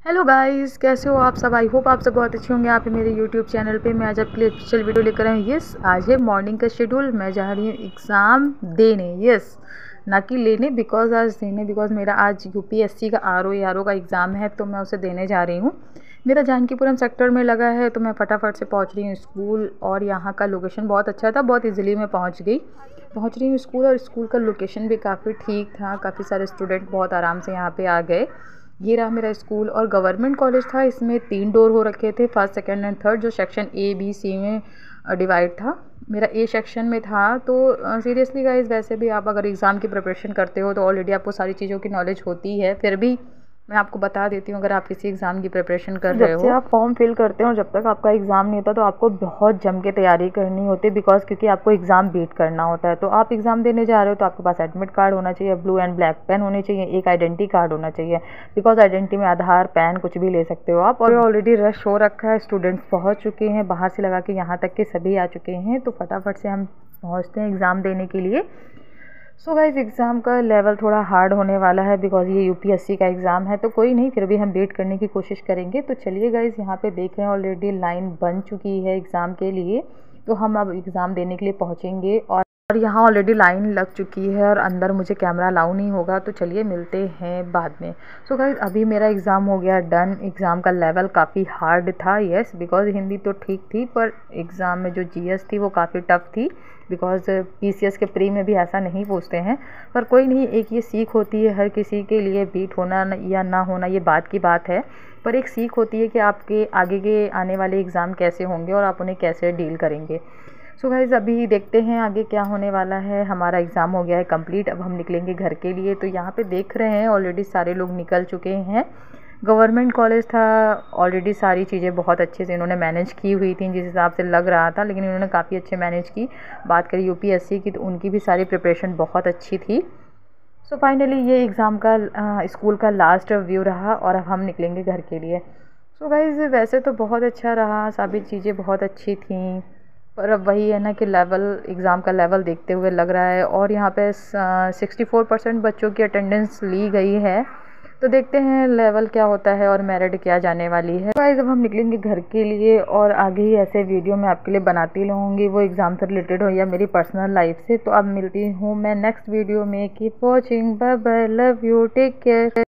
Hello guys, कैसे हो आप सब। आई होप आप सब बहुत अच्छे होंगे। आप मेरे यूट्यूब चैनल पे मैं आज आपके लिए स्पेशल वीडियो लेकर आई हूँ। यस, आज है मॉर्निंग का शेड्यूल। मैं जा रही हूँ एग्ज़ाम देने। यस, ना कि लेने, बिकॉज आज देने, बिकॉज मेरा आज यूपीएससी का आरओ का एग्ज़ाम है, तो मैं उसे देने जा रही हूँ। मेरा जानकीपुरम सेक्टर में लगा है, तो मैं फटाफट से पहुँच रही हूँ स्कूल। और यहाँ का लोकेशन बहुत अच्छा था, बहुत ईजिली मैं पहुँच रही हूँ स्कूल। और स्कूल का लोकेशन भी काफ़ी ठीक था, काफ़ी सारे स्टूडेंट बहुत आराम से यहाँ पे आ गए। ये रहा मेरा स्कूल। और गवर्नमेंट कॉलेज था, इसमें 3 डोर हो रखे थे, फर्स्ट सेकंड एंड थर्ड, जो सेक्शन ए बी सी में डिवाइड था। मेरा ए सेक्शन में था। तो सीरियसली गाइस, वैसे भी आप अगर एग्ज़ाम की प्रिपरेशन करते हो तो ऑलरेडी आपको सारी चीज़ों की नॉलेज होती है, फिर भी मैं आपको बता देती हूँ अगर आप किसी एग्ज़ाम की प्रिपरेशन कर रहे हो। जब से आप फॉर्म फिल करते हो, जब तक आपका एग्ज़ाम नहीं होता, तो आपको बहुत जम के तैयारी करनी होती है, बिकॉज क्योंकि आपको एग्ज़ाम बीट करना होता है। तो आप एग्ज़ाम देने जा रहे हो तो आपके पास एडमिट कार्ड होना चाहिए, ब्लू एंड ब्लैक पेन होनी चाहिए, एक आइडेंटिटी कार्ड होना चाहिए, बिकॉज आइडेंटिटी में आधार पैन कुछ भी ले सकते हो आप। और ऑलरेडी रश हो रखा है, स्टूडेंट्स पहुँच चुके हैं, बाहर से लगा के यहाँ तक के सभी आ चुके हैं। तो फटाफट से हम पहुँचते हैं एग्ज़ाम देने के लिए। सो गाइस, एग्ज़ाम का लेवल थोड़ा हार्ड होने वाला है, बिकॉज ये यूपीएससी का एग्ज़ाम है। तो कोई नहीं, फिर भी हम वेट करने की कोशिश करेंगे। तो चलिए गाइस, यहाँ पे देख रहे हैं ऑलरेडी लाइन बन चुकी है एग्ज़ाम के लिए। तो हम अब एग्ज़ाम देने के लिए पहुँचेंगे। और यहाँ ऑलरेडी लाइन लग चुकी है और अंदर मुझे कैमरा अलाउ नहीं होगा, तो चलिए मिलते हैं बाद में। सो गाइस, अभी मेरा एग्ज़ाम हो गया डन। एग्ज़ाम का लेवल काफ़ी हार्ड था, येस, बिकॉज हिंदी तो ठीक थी, पर एग्ज़ाम में जो जीएस थी वो काफ़ी टफ थी, बिकॉज पीसीएस के प्री में भी ऐसा नहीं पूछते हैं। पर कोई नहीं, एक ये सीख होती है हर किसी के लिए, बीट होना या ना होना ये बात की बात है, पर एक सीख होती है कि आपके आगे के आने वाले एग्ज़ाम कैसे होंगे और आप उन्हें कैसे डील करेंगे। सो गाइज़, अभी देखते हैं आगे क्या होने वाला है। हमारा एग्ज़ाम हो गया है कंप्लीट, अब हम निकलेंगे घर के लिए। तो यहाँ पे देख रहे हैं ऑलरेडी सारे लोग निकल चुके हैं। गवर्नमेंट कॉलेज था, ऑलरेडी सारी चीज़ें बहुत अच्छे से इन्होंने मैनेज की हुई थी जिस हिसाब से लग रहा था, लेकिन इन्होंने काफ़ी अच्छे मैनेज की। बात करें यूपीएससी की, तो उनकी भी सारी प्रिपरेशन बहुत अच्छी थी। सो फाइनली ये एग्ज़ाम का स्कूल का लास्ट व्यू रहा और अब हम निकलेंगे घर के लिए। सो गाइज़, वैसे तो बहुत अच्छा रहा, सभी चीज़ें बहुत अच्छी थी, पर अब वही है ना कि लेवल, एग्ज़ाम का लेवल देखते हुए लग रहा है। और यहाँ पे 64% बच्चों की अटेंडेंस ली गई है। तो देखते हैं लेवल क्या होता है और मेरिट क्या जाने वाली है। गाइस, अब हम निकलेंगे घर के लिए और आगे ही ऐसे वीडियो मैं आपके लिए बनाती रहूँगी, वो एग्ज़ाम से रिलेटेड हो या मेरी पर्सनल लाइफ से। तो अब मिलती हूँ मैं नेक्स्ट वीडियो में। Keep watching, bye bye, love you, take care.